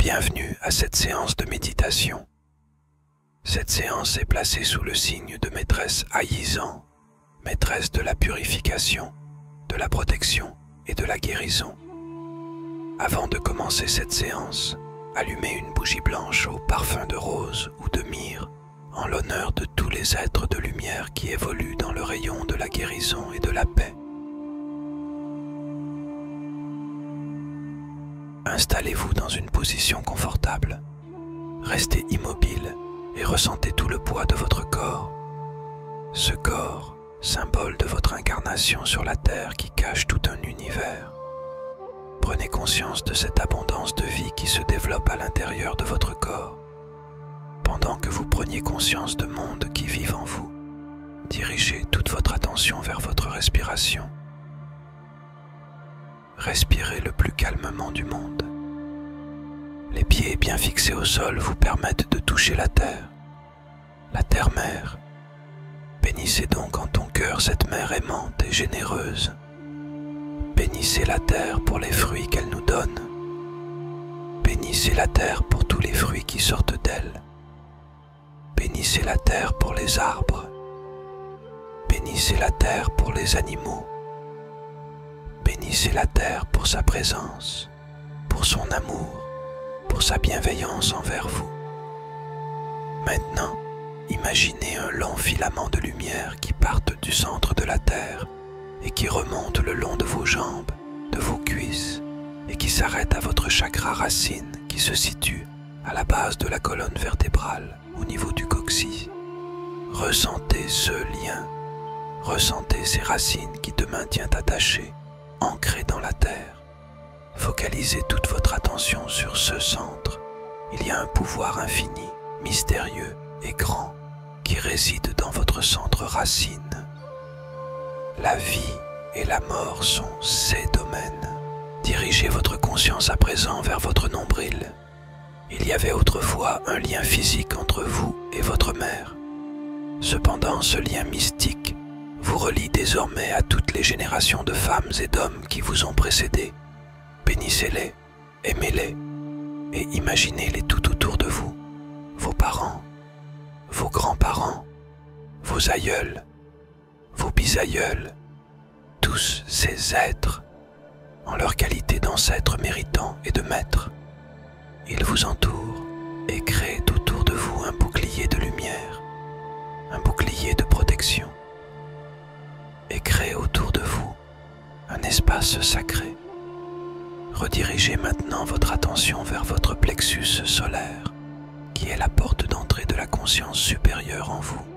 Bienvenue à cette séance de méditation. Cette séance est placée sous le signe de maîtresse Aïzan, maîtresse de la purification, de la protection et de la guérison. Avant de commencer cette séance, allumez une bougie blanche au parfum de rose ou de myrrhe en l'honneur de tous les êtres de lumière qui évoluent dans le rayon de la guérison et de la paix. Installez-vous dans une position confortable. Restez immobile et ressentez tout le poids de votre corps. Ce corps, symbole de votre incarnation sur la terre qui cache tout un univers. Prenez conscience de cette abondance de vie qui se développe à l'intérieur de votre corps. Pendant que vous preniez conscience de mondes qui vivent en vous, dirigez toute votre attention vers votre respiration. Respirez le plus calmement du monde. Les pieds bien fixés au sol vous permettent de toucher la terre-mère. Bénissez donc en ton cœur cette mère aimante et généreuse. Bénissez la terre pour les fruits qu'elle nous donne. Bénissez la terre pour tous les fruits qui sortent d'elle. Bénissez la terre pour les arbres. Bénissez la terre pour les animaux. Bénissez la terre pour sa présence, pour son amour, pour sa bienveillance envers vous. Maintenant, imaginez un long filament de lumière qui parte du centre de la terre et qui remonte le long de vos jambes, de vos cuisses et qui s'arrête à votre chakra racine qui se situe à la base de la colonne vertébrale au niveau du coccyx. Ressentez ce lien, ressentez ces racines qui te maintiennent attaché, ancré dans la terre. Focalisez toute votre attention sur ce centre. Il y a un pouvoir infini, mystérieux et grand qui réside dans votre centre racine. La vie et la mort sont ces domaines. Dirigez votre conscience à présent vers votre nombril. Il y avait autrefois un lien physique entre vous et votre mère. Cependant, ce lien mystique vous relie désormais à toutes les générations de femmes et d'hommes qui vous ont précédés. Bénissez-les, aimez-les et imaginez-les tout autour de vous, vos parents, vos grands-parents, vos aïeuls, vos bisaïeuls, tous ces êtres en leur qualité d'ancêtres méritants et de maîtres. Ils vous entourent et créent autour de vous un bouclier de lumière, un bouclier de protection. Et créez autour de vous un espace sacré. Redirigez maintenant votre attention vers votre plexus solaire, qui est la porte d'entrée de la conscience supérieure en vous.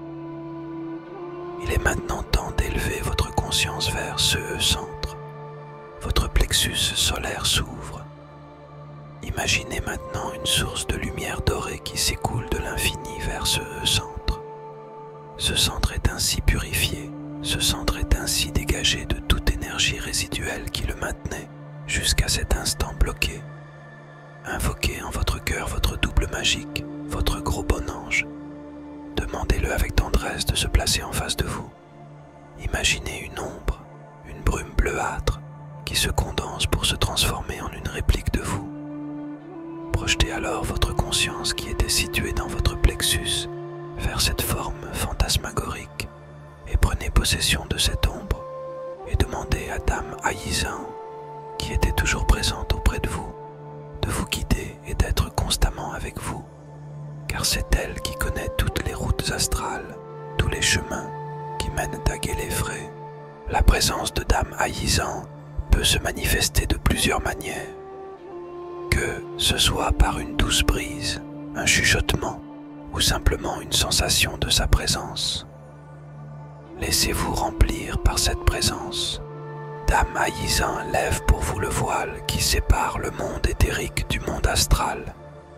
Il est maintenant temps d'élever votre conscience vers ce centre. Votre plexus solaire s'ouvre. Imaginez maintenant une source de lumière dorée qui s'écoule de l'infini vers ce centre. Ce centre est ainsi purifié. Ce centre est ainsi dégagé de toute énergie résiduelle qui le maintenait jusqu'à cet instant bloqué. Invoquez en votre cœur votre double magique, votre gros bon ange. Demandez-le avec tendresse de se placer en face de vous. Imaginez une ombre, une brume bleuâtre qui se condense pour se transformer en une réplique de vous. Projetez alors votre conscience qui était située dans votre plexus vers cette forme fantasmagorique. Et prenez possession de cette ombre et demandez à Dame Aïzan, qui était toujours présente auprès de vous guider et d'être constamment avec vous, car c'est elle qui connaît toutes les routes astrales, tous les chemins qui mènent à Géléphré. La présence de Dame Aïzan peut se manifester de plusieurs manières, que ce soit par une douce brise, un chuchotement ou simplement une sensation de sa présence. Laissez-vous remplir par cette présence. Dame Aïzan lève pour vous le voile qui sépare le monde éthérique du monde astral.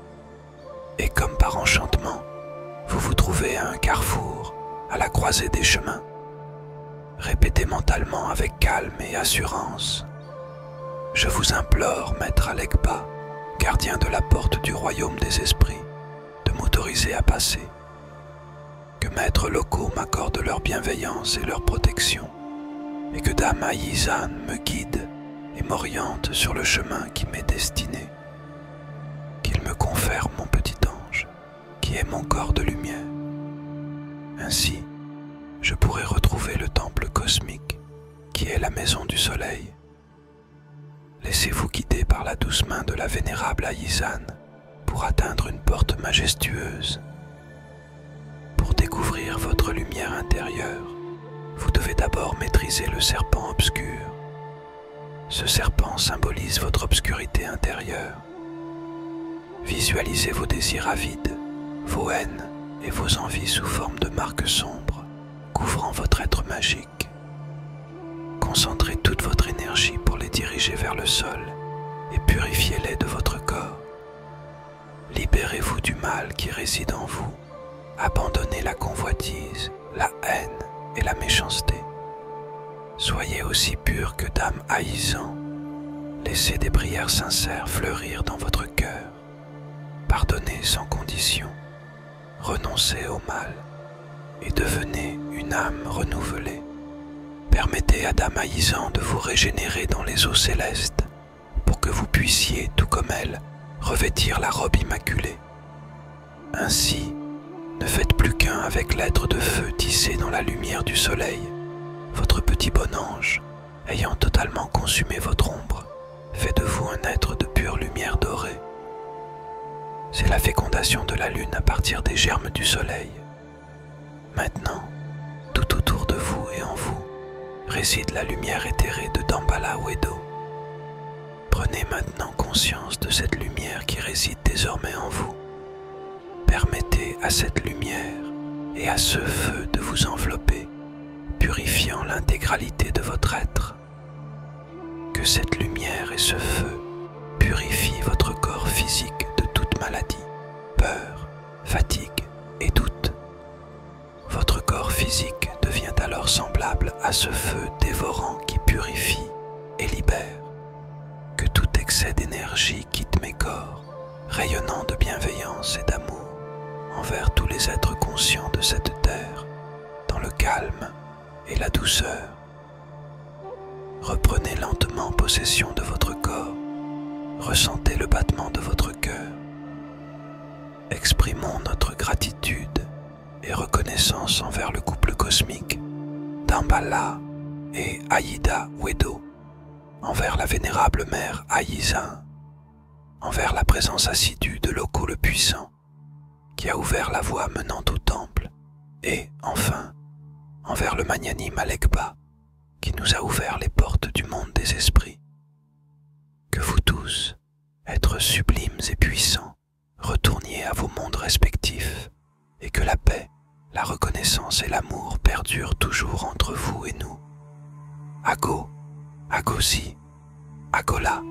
Et comme par enchantement, vous vous trouvez à un carrefour, à la croisée des chemins. Répétez mentalement avec calme et assurance. Je vous implore, Maître Alekba, gardien de la porte du royaume des esprits, de m'autoriser à passer. Que maîtres locaux m'accordent leur bienveillance et leur protection, et que Dame Aïzan me guide et m'oriente sur le chemin qui m'est destiné. Qu'il me lumière, mon petit ange, qui est mon corps de lumière. Ainsi, je pourrai retrouver le temple cosmique, qui est la maison du soleil. Laissez-vous guider par la douce main de la vénérable Aïzan pour atteindre une porte majestueuse. Pour découvrir votre lumière intérieure, vous devez d'abord maîtriser le serpent obscur. Ce serpent symbolise votre obscurité intérieure. Visualisez vos désirs avides, vos haines et vos envies sous forme de marques sombres, couvrant votre être magique. Concentrez toute votre énergie pour les diriger vers le sol et purifiez-les de votre corps. Libérez-vous du mal qui réside en vous. Abandonnez la convoitise, la haine et la méchanceté. Soyez aussi pur que Dame Aïzan. Laissez des prières sincères fleurir dans votre cœur. Pardonnez sans condition. Renoncez au mal et devenez une âme renouvelée. Permettez à Dame Aïzan de vous régénérer dans les eaux célestes pour que vous puissiez, tout comme elle, revêtir la robe immaculée. Ainsi, ne faites plus qu'un avec l'être de feu tissé dans la lumière du soleil. Votre petit bon ange, ayant totalement consumé votre ombre, fait de vous un être de pure lumière dorée. C'est la fécondation de la lune à partir des germes du soleil. Maintenant, tout autour de vous et en vous, réside la lumière éthérée de Damballa Wedo. Prenez maintenant conscience de cette lumière qui réside désormais en vous. Permettez à cette lumière et à ce feu de vous envelopper, purifiant l'intégralité de votre être. Que cette lumière et ce feu purifient votre corps physique de toute maladie, peur, fatigue et doute. Votre corps physique devient alors semblable à ce feu dévorant qui purifie et libère. Que tout excès d'énergie quitte mes corps, rayonnant de bienveillance et d'amour envers tous les êtres conscients de cette terre, dans le calme et la douceur. Reprenez lentement possession de votre corps, ressentez le battement de votre cœur. Exprimons notre gratitude et reconnaissance envers le couple cosmique Damballa et Aïda Wedo, envers la vénérable mère Aïzan, envers la présence assidue de Loco le Puissant, qui a ouvert la voie menant au temple, et, enfin, envers le magnanime Alekba, qui nous a ouvert les portes du monde des esprits. Que vous tous, êtres sublimes et puissants, retourniez à vos mondes respectifs, et que la paix, la reconnaissance et l'amour perdurent toujours entre vous et nous. Ago, Agosi, Agola.